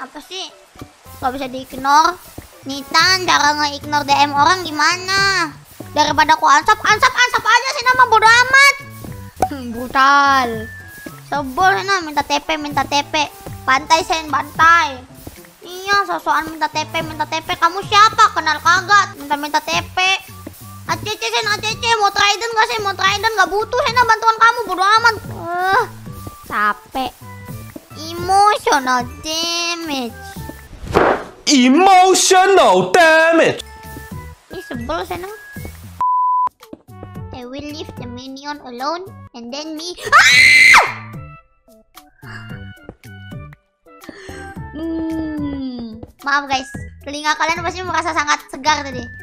Kenapa sih? Gak bisa di-ignore. Nitan, cara nge-ignore DM orang gimana? Daripada aku ansap aja sih nama, bodo amat. Brutal. Sebel Sena, minta TP. Bantai Sen, bantai. Iya, sosokan minta TP. Kamu siapa? Kenal kagak? Minta TP. ACC Sen, ACC. Mau Trident gak sih? Mau Trident gak butuh Sena bantuan kamu, bodo amat. Capek. Emotional damage. Ini sebel Sena. I will leave the minion alone and then me. Maaf guys, telinga kalian pasti merasa sangat segar tadi.